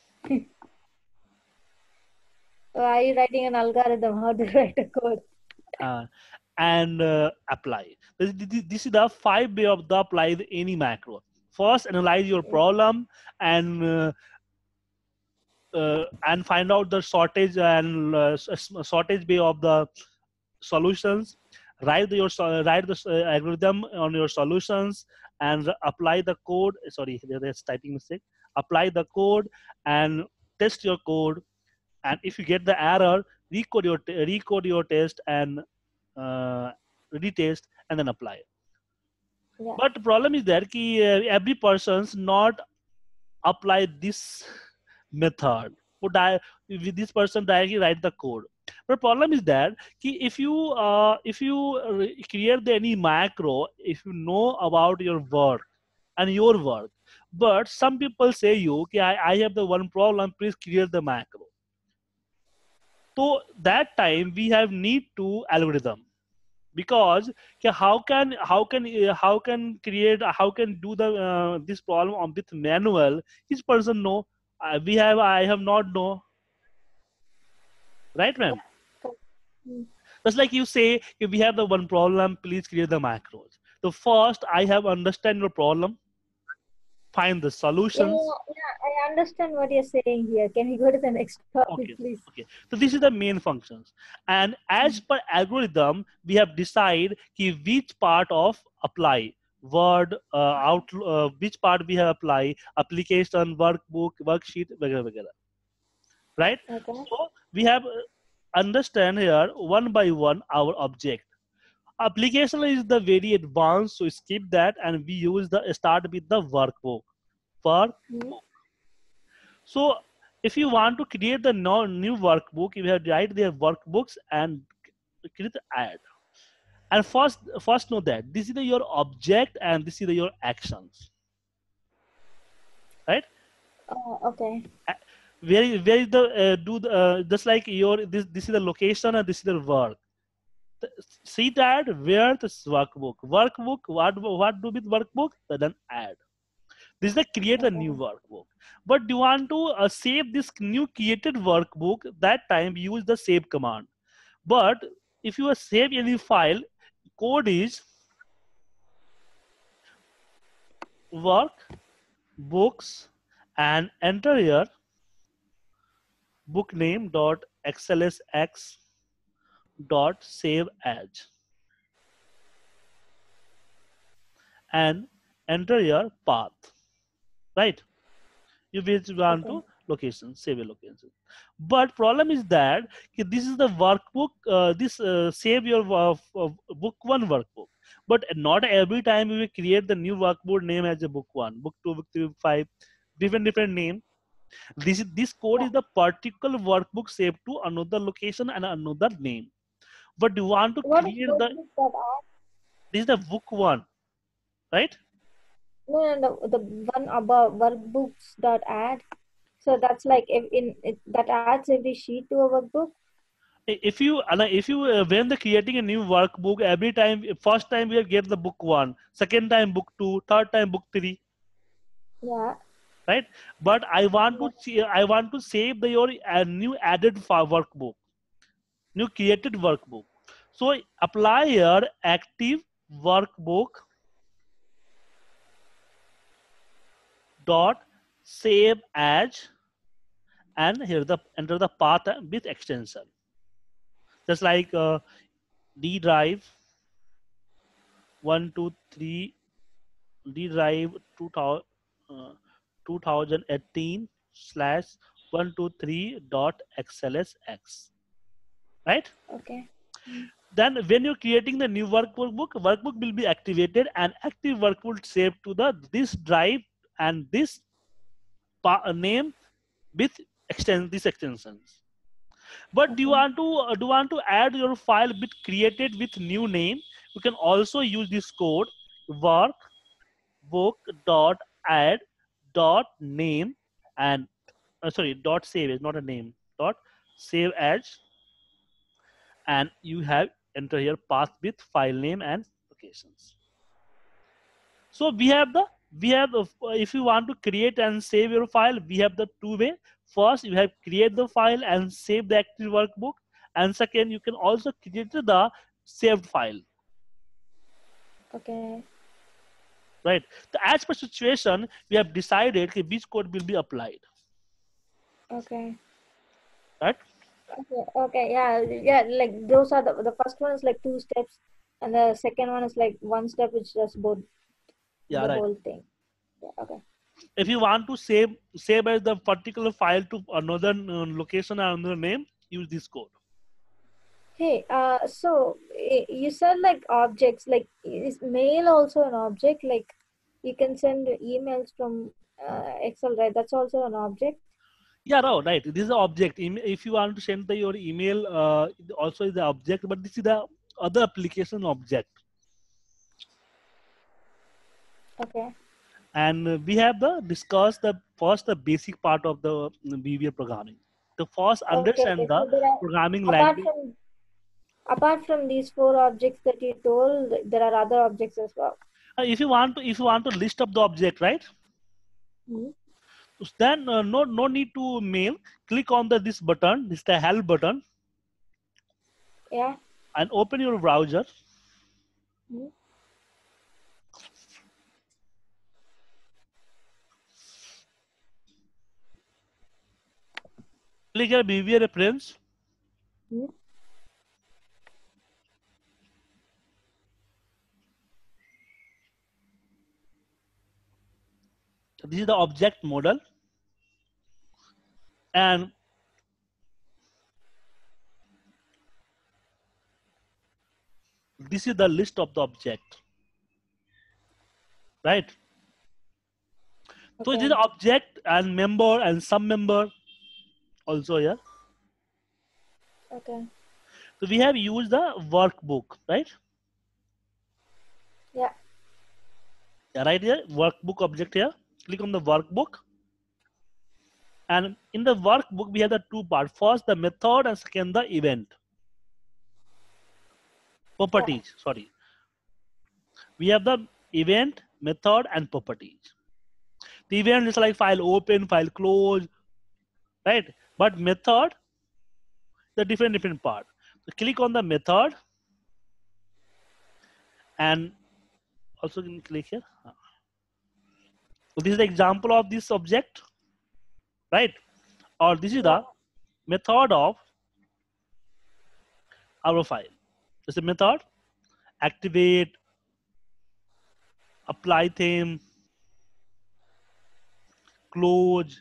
Are you writing an algorithm? How to write a code? uh, and uh, apply. This, this, this is the five way of the apply the any macro. First analyze your problem and uh, uh, and find out the shortage and uh, shortage way of the solutions. Write your write the uh, algorithm on your solutions and apply the code. Sorry, there's typing mistake. Apply the code and test your code. And if you get the error, recode your recode your test and uh, retest and then apply. Yeah. But the problem is that ki, uh, every person's not apply this method. Would I with this person directly write the code? But problem is that ki if you uh, if you uh, create the any macro, if you know about your work and your work, but some people say you ki I, I have the one problem, please create the macro. So that time we have need to algorithm, because how can how can uh, how can create how can do the uh, this problem on with manual, each person know, uh, we have I have not know, right ma'am? Mm. Just like you say if we have the one problem, please create the macros. So first I have understand your problem, find the Yeah, solutions. yeah, I understand what you're saying here. Can we go to the next topic, Okay, please? okay. So this is the main functions, and as per algorithm, we have decide ki which part of apply word uh, out uh, which part we have apply application, workbook, worksheet, वगैरह वगैरह. Right? Okay. So we have uh, understand here one by one our object. Application is the very advanced, so skip that, and we use the start with the workbook. Work. Mm. So if you want to create the no, new workbook, you have to write their workbooks and create the add. And first, first know that this is the, your object and this is the, your actions, right? Oh, okay. Uh, Where is where is the uh, do the uh, just like your this this is the location and this is the work. See that where this workbook workbook what what do with workbook, then add. This is the create a new Okay. workbook. But do you want to uh, save this new created workbook? That time use the save command. But if you save any file, code is work books and enter here book name dot xlsx dot save as and enter your path, right? You will want Okay. to location, save a location. But problem is that ki this is the workbook, uh, this uh, save your uh, uh, book one workbook. But not every time we will create the new workbook name as a book one, book two, book three, book five, different different name. This is this code Yeah. is the particular workbook saved to another location and another name. But you want to What is create the workbook dot add? this is the book one, right? No, no, no, the one above workbooks dot add. So that's like if in it, that adds every sheet to a workbook. If you if you uh, when the creating a new workbook, every time first time we get the book one, second time book two, third time book three, Yeah. right? But I want Yeah. to see, I want to save the your uh, new added workbook, new created workbook. So apply here active workbook dot save as, and here the enter the path with extension, just like uh, D drive one two three, D drive two thousand. uh, two thousand eighteen slash one two three dot xlsx, right? Okay. Mm. Then when you're creating the new workbook, workbook will be activated and active work will save to the this drive and this name with extend these extensions. But do you Okay. want to uh, do you want to add your file bit created with new name? You can also use this code workbook dot add dot name and uh, sorry dot save is not a name dot save as, and you have enter here path with file name and locations. So we have the we have the, if you want to create and save your file, we have the two way. First, you have create the file and save the active workbook, and second, you can also create the saved file. Okay. Right. The as per situation, we have decided okay, which code will be applied. Okay. Right. Okay. Okay. Yeah. Yeah. Like those are the the first one is like two steps, and the second one is like one step, which does both Yeah. the Right. whole thing. Yeah. Okay. If you want to save save as the particular file to another uh, location or another name, use this code. Hey, uh, so eh, you said like objects, like is mail also an object? Like you can send emails from uh, Excel, right? That's also an object. Yeah, no, right. This is the object. Em- If you want to send the, your email, uh, it also is the object, but this is the other application object. Okay. And uh, we have the discussed the first the basic part of the B V R programming. The first Okay. understand Okay. the So there are programming apart language. from apart from these four objects that you told, there are other objects as well. Uh, if you want to, if you want to list up the object, right? Hmm. Then uh, no no need to mail. Click on the this button, this the help button, Yeah. and open your browser. Hmm. Click here B V R reference. Hmm. This is the object model, and this is the list of the object, right? So it is Okay. object and member and some member also here. Okay. So we have used the workbook, right? Yeah. Yeah, right here, workbook object here. Click on the workbook. And in the workbook, we have the two parts. First, the method, and second, the event. Yeah. Properties, sorry. We have the event, method, and properties. The event is like file open, file close, right? But method, the different different part. So click on the method, and also can click here. So this is the example of this object, right? Or this is Yeah. the method of our file. This is the method, activate, apply theme, close,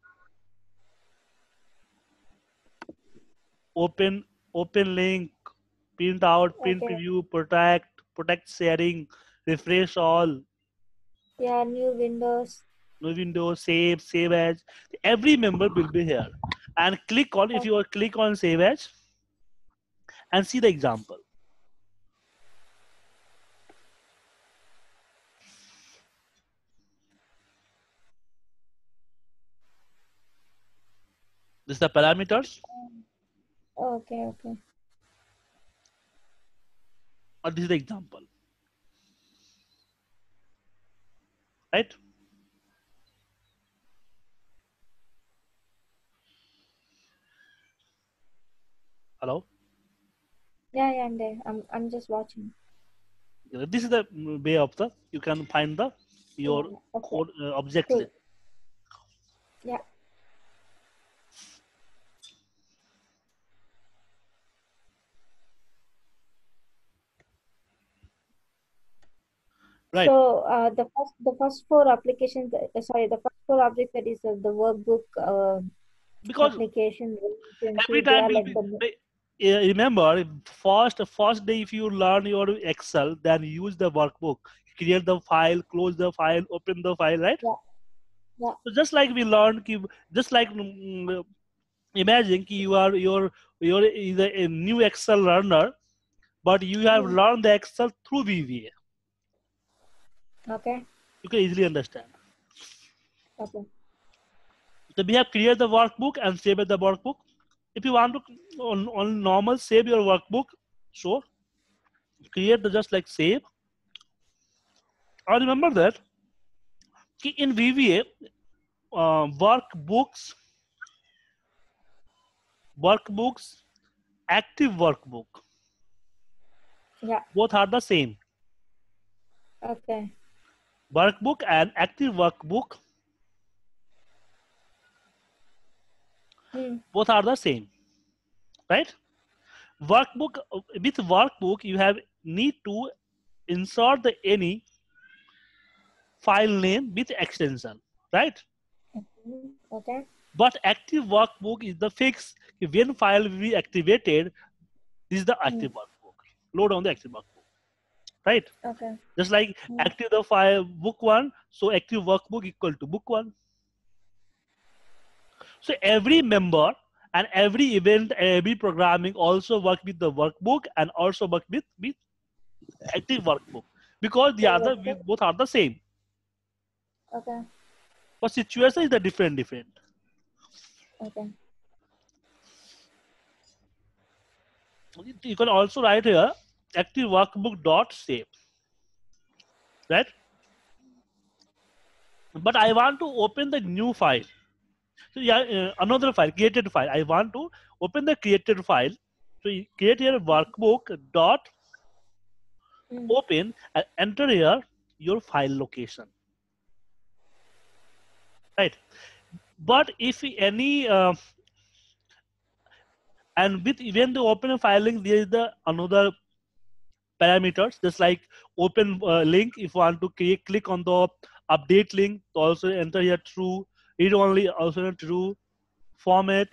open, open link, print out, print Okay. preview, protect, protect sharing, refresh all, Yeah. New windows. no window, save, save as. Every member will be here. And click on, if Okay. you are click on save as and see the example. This is the parameters, Okay. Okay. or this is the example, right? Hello? Yeah. Yeah. I'm there. I'm. I'm just watching. This is the way of the, you can find the, Yeah. your Okay. code uh, object Cool. list. Yeah. right? So uh, the first the first four applications, uh, sorry, the first four objects, that is uh, the workbook uh, Because application, every relationship, they time are will like be, the eh, eh, remember, first first day if you learn your Excel, then use the workbook, create the file, close the file, open the file, right? yeah yeah So just like we learned ki- just like mm, imagine ki you are your you're either a new Excel learner, but you have mm, learned the Excel through V V A. okay You can easily understand. okay So we have created the workbook and saved the workbook. If you want to on, on normal save your workbook, so create the just like save. I remember that ki in V V A, uh, workbooks, workbooks, active workbook, yeah both are the same. okay Workbook and active workbook, mm, both are the same, right? Workbook with workbook you have need to insert the any file name with extension, right? mhm, okay But active workbook is the fix. When file will be activated, this is the mm, active workbook. Load on the active workbook, right? okay Just like mm, active the file book one, so active workbook equal to book one. So every member and every event, every programming also work with the workbook and also work with, with active workbook because the the other workbook both are the same. okay But situation is the different different. okay You can also write here active workbook dot save, right? But I want to open the new file. So yeah, uh, another file, created file. I want to open the created file. So you create here workbook dot mm, open and enter here your file location, right? But if any uh, and with even the open filing, there is the another parameters just like open uh, link. If you want to click, click on the update link, to also enter here true. Read only also true. Format,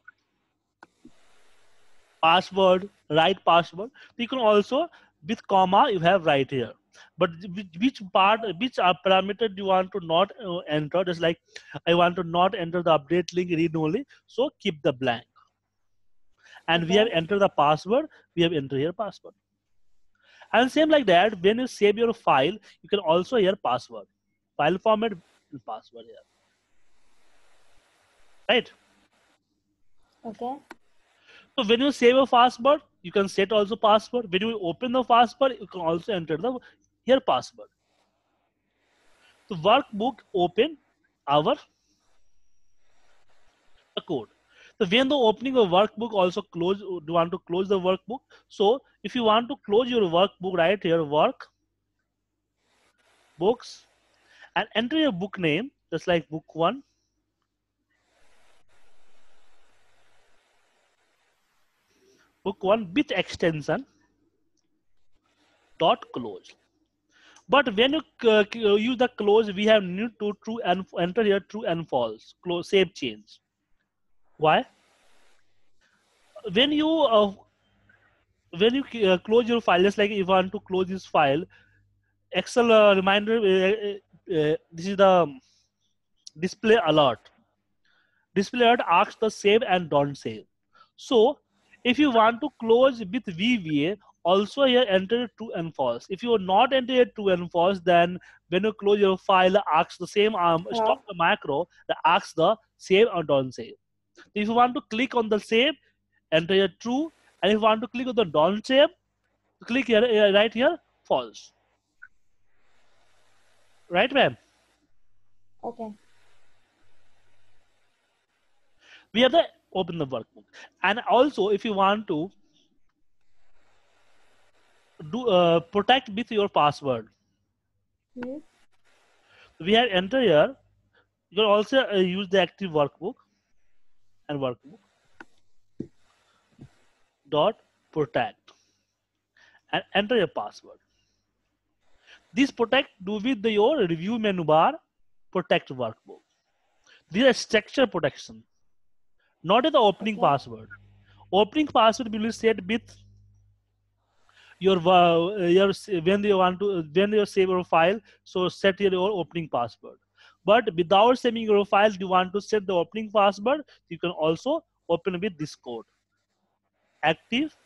password, right password. You can also with comma you have right here. But which, which part, which uh, parameter do you want to not uh, enter? Just like I want to not enter the update link, read only. So keep the blank. And we have okay entered the password. We have entered here password. And same like that, when you save your file, you can also here password. File format and password here, right? okay So when you save a password, you can set also password. When you open the password, you can also enter the here password. So workbook open our code. So when the opening of workbook also close, do you want to close the workbook? So if you want to close your workbook, right here work books and enter your book name just like book one, book one with extension dot close. But when you uh, uh, use the close, we have need to true and enter here true and false. Close save change. Why? When you uh, when you uh, close your file, just like if you want to close this file, Excel uh, reminder. Uh, uh, uh, this is the display alert. Display alert asks the save and don't save. So if you want to close with V V A, also here enter true and false. If you are not enter true and false, then when you close your file, asks the same um, yeah stop the macro that asks the save or don't save. If you want to click on the save, enter here true, and if you want to click on the don't save, click here uh, right here false. Right, ma'am? okay We have the open the workbook, and also if you want to do uh, protect with your password, mm, we have enter here. You can also uh, use the active workbook and workbook dot protect and enter your password. This protect do with the, your review menu bar protect workbook. These are structure protection, not the opening Okay. password. Opening password will be set with your uh, your when you want to when you save your file. So set your, your opening password. But without saving your file, you want to set the opening password. You can also open with this code: active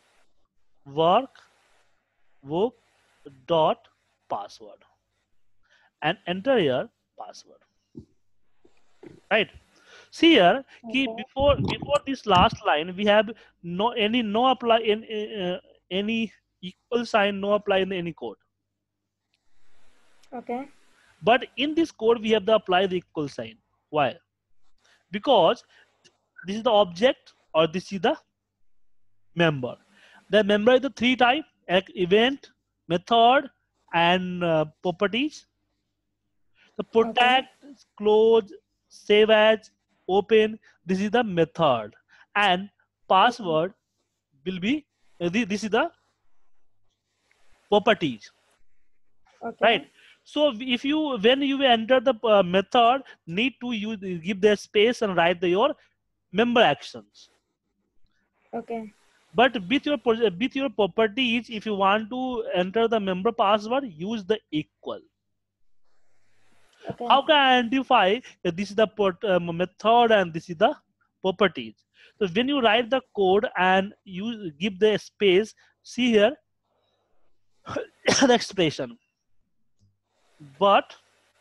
workbook dot password, and enter your password. Right. See here, key Okay. before before this last line, we have no any no apply in uh, any equal sign, no apply in any code. Okay. But in this code, we have to apply the equal sign. Why? Because this is the object or this is the member. The member is the three type: event, method, and uh, properties. The Okay. protect, close, save as, open. This is the method, and Okay. password will be uh, thi- this is the properties, right? Okay. So if you when you enter the uh, method, need to use give the space and write the, your member actions. Okay. But with your pro- with your properties, if you want to enter the member password, use the equal. Okay. How can I identify that this is the port, um, method and this is the properties? So when you write the code and you give the space, see here the expression. But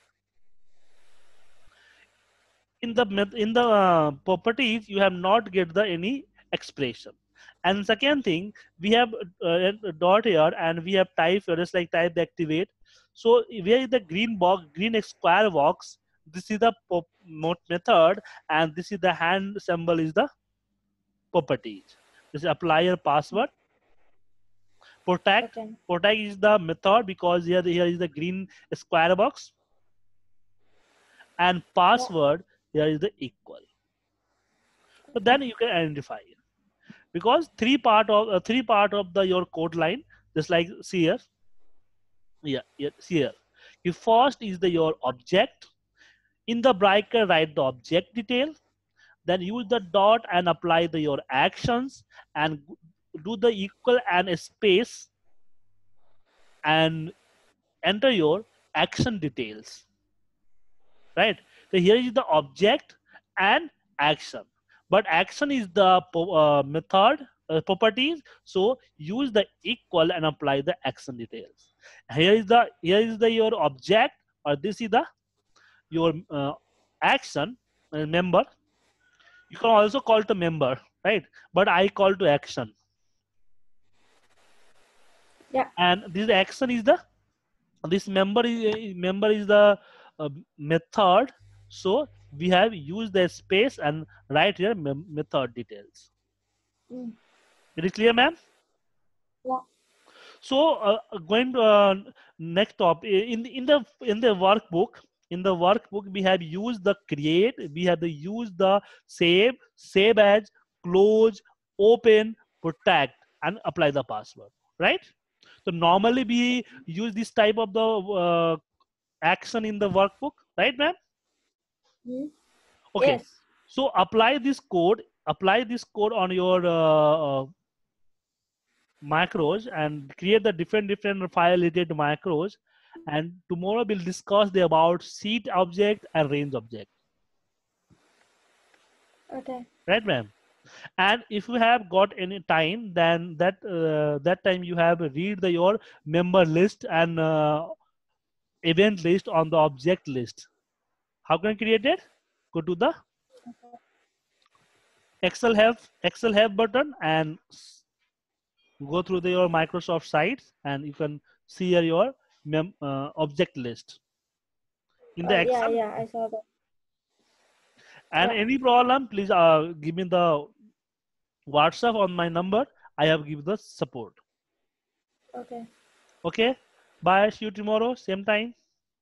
in the in the uh, properties, you have not get the any expression. And second thing, we have uh, a dot here and we have type here, just like type activate. So where is the green box, green square box? This is the pop method, and this is the hand symbol is the properties. This is apply your password. Protect. Okay. Protect is the method because here, here is the green square box, and Yeah. password here is the equal. So then you can identify it. Because three part of uh, three part of the your code line, just like see here, yeah, yeah, see here. The first is the your object. In the bracket, write the object detail. Then use the dot and apply the your actions and do the equal and a space and enter your action details. Right. So here is the object and action, but action is the uh, method uh, properties. So use the equal and apply the action details. Here is the here is the your object, or this is the your uh, action uh, member. You can also call to member, right? But I call to action. Yeah. And this action is the this member is member is the uh, method. So we have used the space and write here method details. Mm. It is clear, ma'am? Yeah. So uh, going to uh, next topic, in in the in the workbook, in the workbook we have used the create, we have the use the save, save as, close, open, protect, and apply the password, right? So normally we use this type of the uh, action in the workbook, right, ma'am? Mm. Okay. Yes. So apply this code, apply this code on your uh, uh, macros and create the different different file related macros. And tomorrow we'll discuss the about seat object and range object. Okay. Right, ma'am? And if you have got any time, then that uh, that time you have read the your member list and uh, event list on the object list. How can I create it? Go to the Excel help Excel help button and go through the, your Microsoft sites, and you can see here your mem, uh, object list in Uh, the yeah. Excel. Yeah. I saw that. And Yeah. any problem, please uh, give me the WhatsApp on my number. I have given the support. Okay. Okay. Bye. See you tomorrow, same time.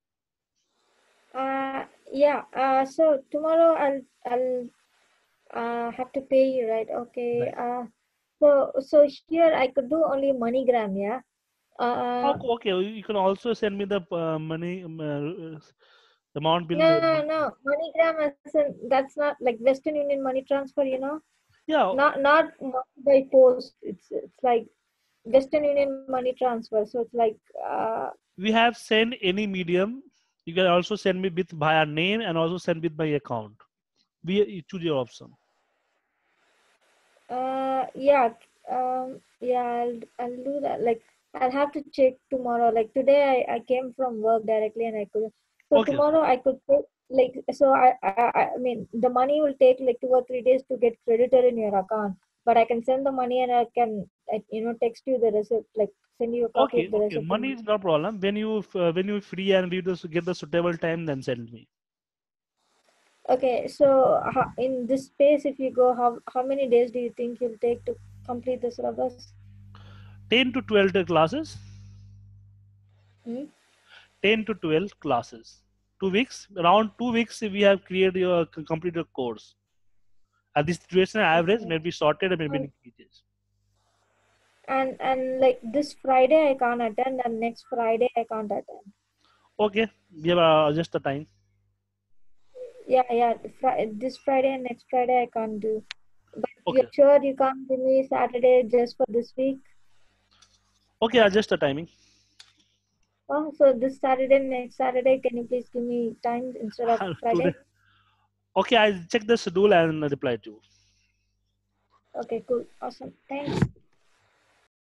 Uh. Yeah. Uh. So tomorrow I'll I'll uh have to pay you, right? Okay. Right. Uh. So so here I could do only MoneyGram. Yeah. Uh, Okay, okay, you can also send me the uh, money um, uh, amount bill. no, no, no. MoneyGram as in, that's not like Western Union money transfer. You know, Yeah, not not money by post. It's it's like Western Union money transfer. So it's like uh, we have sent any medium. You can also send me with via name and also send with my account. We you choose your option. uh yeah um yeah I'll I'll do that. Like I'll have to check tomorrow. Like today I, I came from work directly and I could. So Okay, tomorrow I could take like so I, I I mean the money will take like two or three days to get credited in your account. But I can send the money and I can like, you know text you the receipt, like send you a copy okay, of the okay. receipt. Money is no problem. When you uh, when you free and we just get the suitable time, then send me. Okay, so ho- in this space, if you go, how how many days do you think you'll take to complete the syllabus? ten to twelve classes. Hmm? ten to twelve classes. Two weeks. Around two weeks, we have created your completed course. At this duration average, Okay. maybe shorter, maybe And in pages. and and like this Friday I can't attend, and next Friday I can't attend. Okay, we have uh, just the time. Yeah, yeah. Fri- this Friday and next Friday I can't do. But Okay, you're sure you can't give me Saturday just for this week? okay, adjust the timing. Oh, so this Saturday, next Saturday, can you please give me time instead of Today. Friday? Okay, I'll check the schedule and reply to you. Okay, cool, awesome. Thanks.